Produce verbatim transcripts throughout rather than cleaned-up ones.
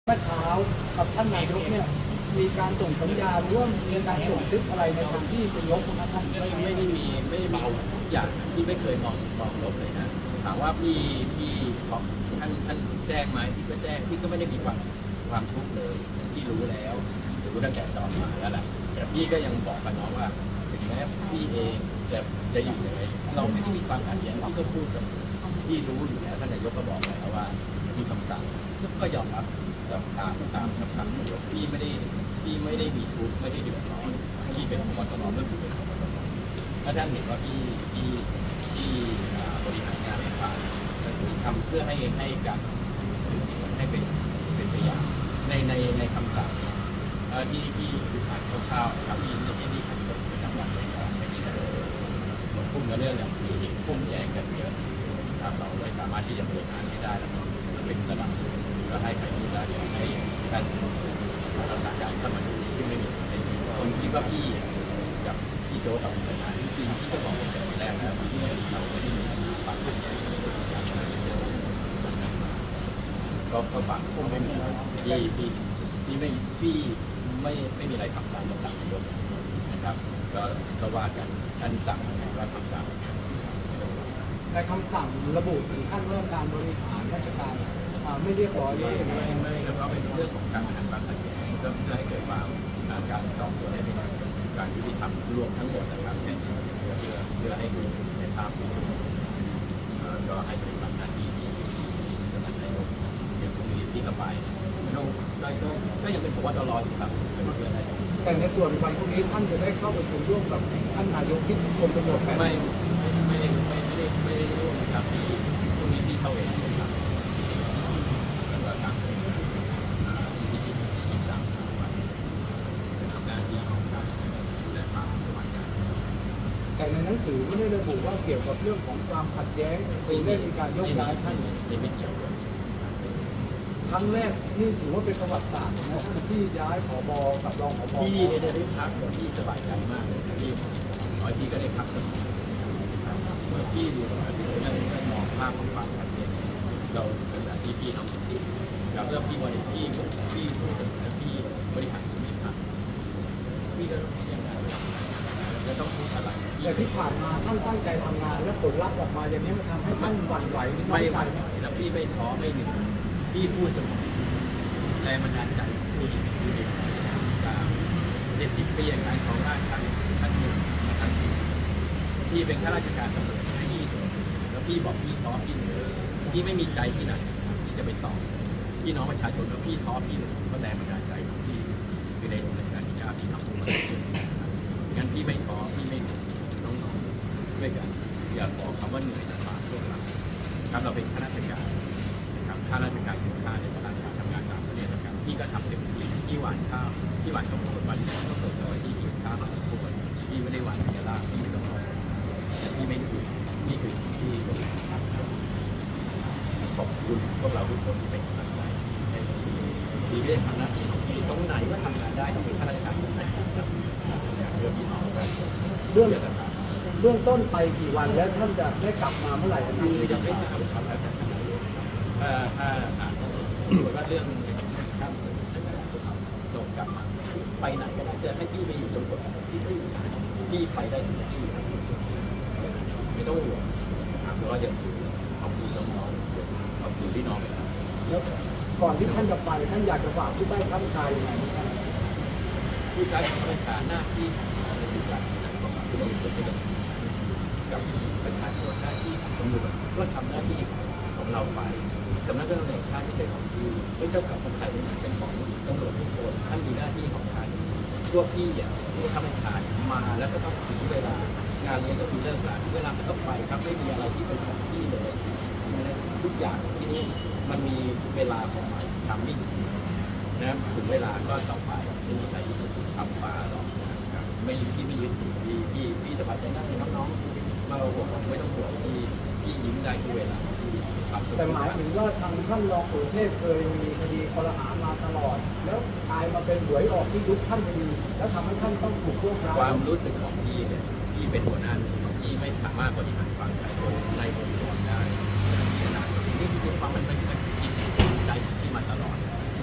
เมื่อเช้ากับท่านนายกเนี่ยมีการส่งสัญญาณร่วมมีการส่งซิกอะไรในทางที่เป็นลบนะครับท่านไม่ไม่ได้มีไม่ได้มีอย่างที่ไม่เคยมองมองลบเลยนะถามว่าพี่พี่ของท่านท่านแจ้งไหมพี่ก็แจ้งพี่ก็ไม่ได้มีความความทุกข์เลยพี่รู้แล้วรู้ตั้งแต่ตอนมาแล้วแหละแต่พี่ก็ยังบอกกับน้องว่าถึงแม้พี่เองจะจะอยู่ยังไงเราไม่ได้มีความขัดแย้งพี่ก็พูดเสมอพี่รู้อยู่แล้วท่านนายกก็บอกแล้วว่ามีคำสั่งก็ยอมรับตามตามคำสั่งนายกพี่ไม่ได้พี่ไม่ได้มีทุกข์ไม่ได้เดือดร้อนที่เป็นพบตรก็คือเป็นพบตรถ้าท่านเห็นว่าพี่พี่ที่บริหารงานให้ผ่านทำเพื่อให้ให้การสืบสวนให้เป็นเป็นไปอย่างในในในคำสั่งที่ที่ผ่านคร่าวๆครับที่ที่ที่ทำเป็นประจำวันเลยครับไม่มีอะไรหลงพุ่งกับเรื่องอย่างมีพุ่งแย้งกันเยอะครับเราไม่สามารถที่จะบริหารไม่ได้แล้วมันเป็นระดับก็ให้ใครดูได้ให้ท่านรักษาการท่านมาดูที่ไม่มีในที่ผมคิดว่าพี่กับพี่โจกับปัญหาที่จริงที่จะบอกตั้งแต่แรกแล้วที่เราไม่ได้มีความขัดแย้งก็ก็ฝากผมไม่มีที่ที่ที่ไม่พี่ไม่ไม่มีอะไรทำตามคำสั่งนายกนะครับก็ก็ว่ากันท่านสั่งว่าทำตามในคำสั่งระบุถึงขั้นเรื่องการบริหารราชการไม่เรียบร้อยไม่ไม่ไม่แล้วก็เป็นเรื่องของการบริหารความขัดแย้งก็เพื่อให้เกิดความการสอบสวนให้เป็นการยุติธรรมรวมทั้งหมดนะครับเพื่อเพื่อเพื่อให้ดูในภาพก็ให้เป็นหน้าที่ที่จะทำให้อย่างพวกนี้ที่กระบายไม่ต้องก็ยังเป็นผมว่าตลอดอยู่ครับเป็นเพื่ออะไรแต่ในส่วนวันพวกนี้ท่านจะได้เข้าประชุมร่วมกับท่านนายกที่กรมตำรวจไม่ไม่ไม่ได้ไม่ได้ไม่ได้ร่วมกับที่พวกนี้ที่เข้าเองครับแล้วก็ทำที่ที่ที่สามสามวันเป็นหน้าที่ของการและความสมัครใจแต่ในหนังสือไม่ได้ระบุว่าเกี่ยวกับเรื่องของความขัดแย้งหรือได้มีการยกย้ายท่านไม่เกี่ยวกันครั้งแรกนี่ถือว่าเป็นประวัติศาสตร์นะท่านที่ย้ายผบ.กับรองผบ. พี่ได้ได้พักพี่สบายใจมากเลยพี่น้อยพี่ก็ได้พักสมองเมื่อพี่ดูแล้วพี่ยังไม่มองภาพของความขัดแย้งเราเป็นแบบที่พี่น้องกับเรื่องพี่บริพี่พี่พูดถึงแล้วพี่บริหารไม่ทันพี่ก็ต้องยังไงจะต้องพูดอะไรแต่ที่ผ่านมาท่านตั้งใจทำงานและผลลัพธ์ออกมาอย่างนี้มันทำให้ท่านหวั่นไหวไม่หวั่นไหวแล้วพี่ไม่ท้อไม่เหนื่อยพี่พูดเสมอแรงบันดาลใจพูดอีกพูดอีกในสิบปีการของราชการท่านหนึ่งท่านพี่เป็นข้าราชการตำรวจให้ยี่สิบแล้วพี่บอกพี่ท้อพี่เหนื่อยพี่ไม่มีใจที่ไหนที่จะไปต่อพี่น้องประชาชนแล้วพี่ท้อพี่เหนื่อยก็แรงบันดาลใจของพี่คือในรัชกาลที่เก้าพี่ทำมางั้นพี่ไม่ท้อพี่ไม่น้องๆด้วยกันอย่าบอกคำว่าเหนื่อยจากปากพวกเราครับเราเป็นข้าราชการข้าราชการถึงข้าในตลาดการทำงานต่างประเทศนะครับพี่ก็ทำเต็มที่ที่หวานข้าวที่หวานข้าวโพดวันนี้ก็เปิดเอาไว้ที่กินข้าวหวานข้าวโพดพี่ไม่ได้หวานเนื้อลาบพี่ไม่ต้องรอแต่พี่ไม่ถูกนี่คือสิ่งที่บริหารขอบคุณพวกเราทุกคนที่เป็นกำลังใจให้พี่ไม่ได้ทำหน้าที่ของพี่ตรงไหนว่าทำงานได้ต้องเป็นข้าราชการทุกท่านเรื่องพี่น้องกันเรื่องเรื่องต้นไปกี่วันแล้วท่านจะได้กลับมาเมื่อไหร่คือยังไม่ทราบครับถ้าถ้าอ่านว่าเรื่องข้ามส่งกลับมาไปไหนก็ได้จะให้พี่ไปอยู่จนกว่าพี่ไม่อยู่พี่ไปได้ทุกที่ไม่ต้องห่วงครับเพราะว่าจะขอบคุณน้องๆขอบคุณพี่น้องเลยแล้วก่อนที่ท่านจะไปท่านอยากจะฝากผู้ใต้ข้าราชการยังไงครับผู้ใต้ข้าราชการหน้าที่ของเราอยู่กันนะครับคือเราควรจะกับประชาชนหน้าที่ของตำรวจก็ทำหน้าที่ของเราไปสำนักงานตำรวจแห่งชาติไม่ใช่ของพี่ไม่ใช่กับคนไทยเป็นของตำรวจทุกคนท่านมีหน้าที่ของท่านพวกพี่อย่างผู้ทำราชการมาแล้วก็ต้องถึงเวลางานเลี้ยงก็มีเลิกงานเวลาก็ไปครับไม่มีอะไรที่เป็นของพี่เลยทุกอย่างที่นี่มันมีเวลาของมันทำไม่ถึงนะถึงเวลาก็ต้องไปไม่มีใครทำป่าหรอกไม่พี่ไม่ยึดพี่พี่พี่สบายใจได้น้องๆมาห่วงไม่ต้องห่วงพี่พี่ยิ้มได้ทุกเวลาแต่หมายถึงว่าทางท่านรองสุเทพเคยมีคดีคอรหามาตลอดแล้วกลายมาเป็นหวยออกที่ยุคท่านพอดีแล้วทำให้ท่านต้องถูกพวกเราความรู้สึกของพี่เนี่ยพี่เป็นหัวหน้าพี่ไม่สามารถบริหารความใจในองค์กรได้นี่คือความมันเป็นกินใจของพี่มาตลอด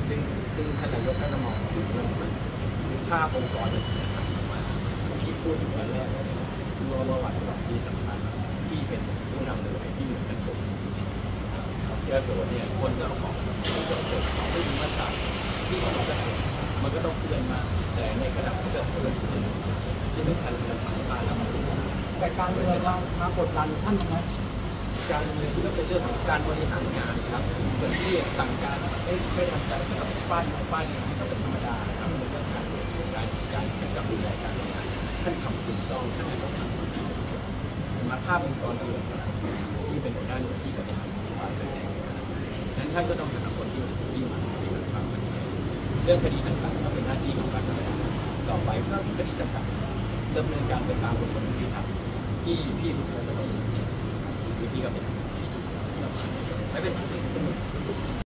ซึ่งซึ่งท่านนายกท่านก็มองถึงเรื่องมันถึงภาพองค์กรต่างๆมาที่พูดถึงวันแรกเลยว่าว่าวันวันที่สำคัญที่เป็นผู้นำเลยที่เหมือนกันผมเชื่อตัวเนี่ยคนจะเอาของเกิดเกิดของไม่มีมาตรฐานที่ของมันจะมันก็ต้องเตือนมาแต่ในขณะที่เกิดเกิดขึ้นที่เป็นการเมืองผ่านมาแล้วมันแต่การเมืองมามากดดันท่านไหมการเมืองก็เป็นเรื่องของการบริหารงานครับเหมือนที่สั่งการไม่ไม่ทำใจกับป้ายป้ายนี้ก็เป็นธรรมดาครับเป็นเรื่องการการการการดูแลการงานท่านทำถูกต้องท่านต้องทำมาภาพองค์กรตำรวจที่เป็นหัวหน้าหน่วยที่บริหารฝ่ายการเมืองนั้นท่านก็ต้องหาคนที่ที่มาที่มาทำเรื่องคดีต่างๆก็เป็นหน้าที่ของการทำต่อไปถ้าคดีต่างๆดำเนินการไปตามกฎหมายที่ทำที่พี่ทุกคนก็ต้องวิธีก็เป็นไม่เป็น